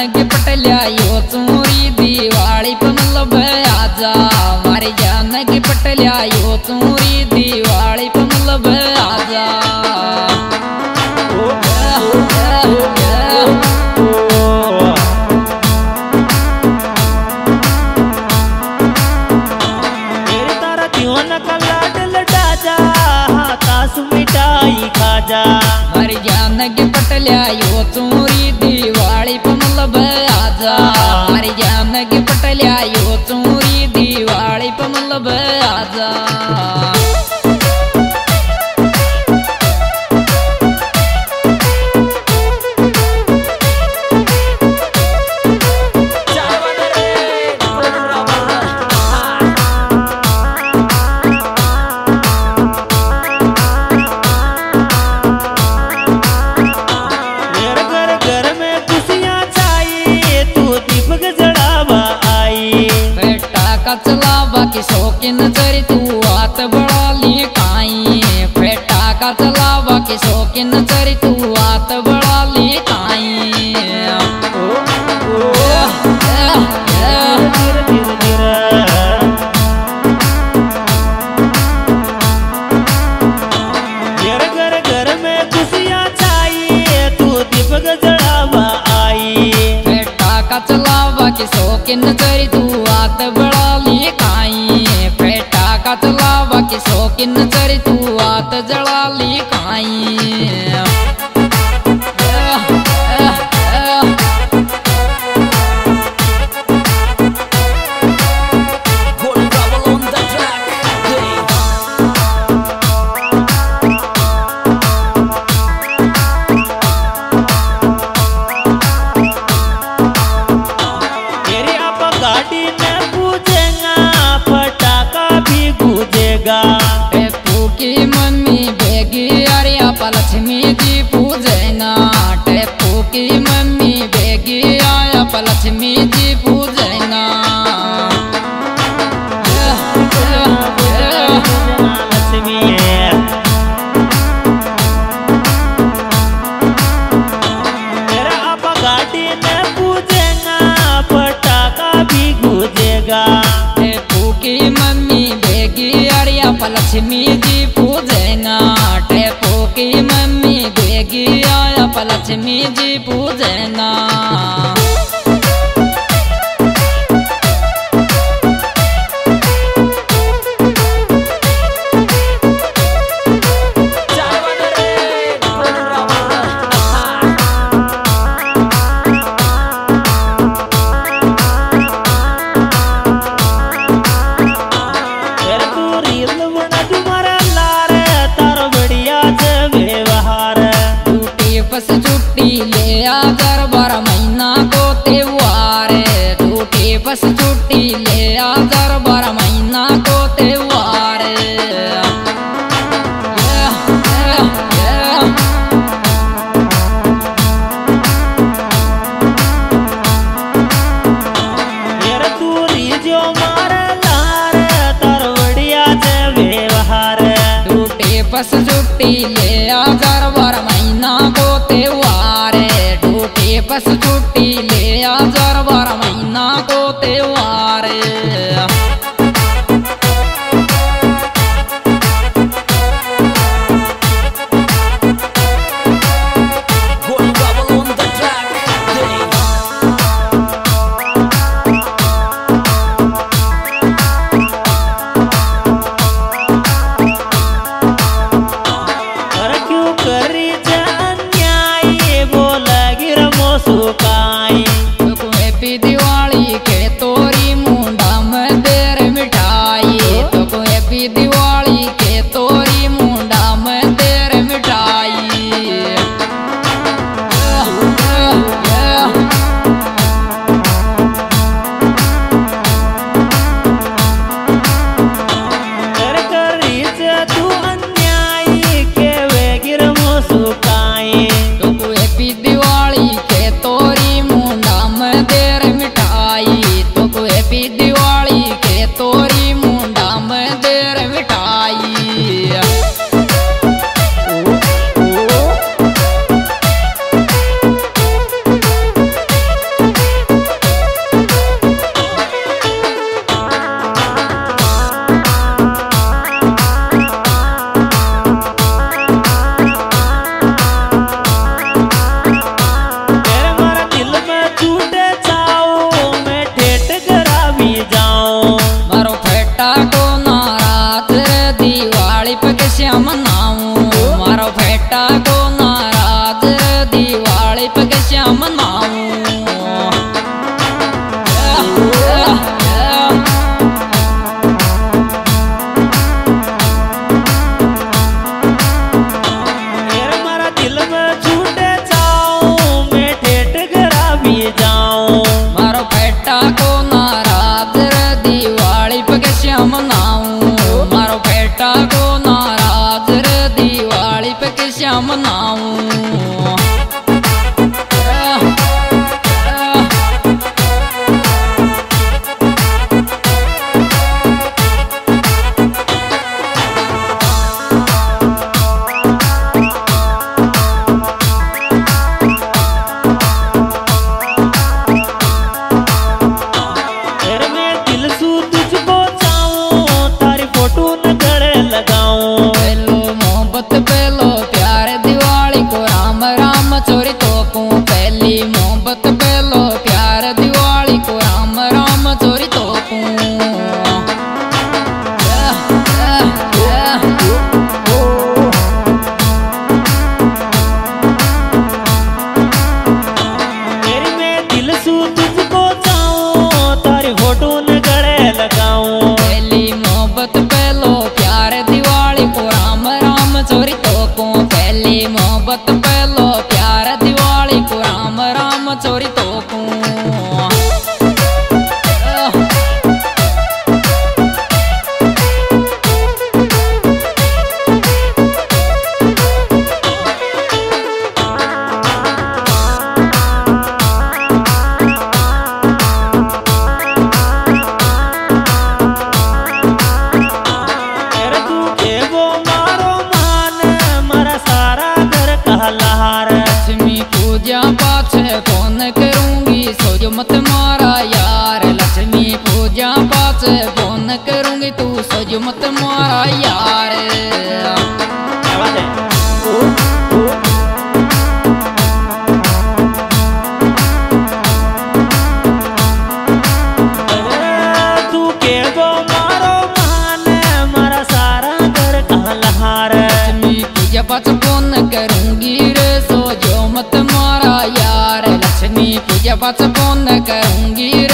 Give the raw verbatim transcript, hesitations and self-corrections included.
के पटलिया यो चूरी दिवाली पे मतलब आजा मारी जान के पटलिया यो चूरी दिवाली पे मतलब आजा मिठाई खाजा मारी जान के पटलिया यो चूरी दिवाली पे मतलब आजा मारी जान के पटलिया यो चूरी दिवाली पे मतलब आजा चलावा की शौकीन चरी तू आत बड़ा ली काई फेटा का चलावा की शौकीन चरी तू आत बड़ा ली काई घर घर में खुशियाँ चाहिए तू दीपक जलावा आई फेटा का चलावा की शौकीन चरी तू आत बड़ा चलावा की शौकीन चरी तू आत जला ली काई टेपू की मम्मी बेगी अरिया लक्ष्मी जी पूजना टेपू की मम्मी बेगी आया लक्ष्मी जी पूजना लक्ष्मी मेरा आपा गाड़ी में पूजेगा पटाखा भी गूंजेगा टेपू की मम्मी बेगी लक्ष्मी जी पूजना टेपू की मम्मी बेगी आया लक्ष्मी जी पूजना छुट्टी ले आ दरबार महीना को त्योहार टूटी बस छुट्टी ले आ दरबार महीना को त्योहार दूरी जो मारे लार तरवड़िया से व्यवहार टूटी बस छुट्टी ले आ दरबार महीना को त्योहार टूटी बस छुट्टी ले आ दरबार महीना को त्योहार दिवाली के तोरी पास फोन करूंगी रे, सो जो मत मारा यार। लक्ष्मी पूजा पास फोन करूंगी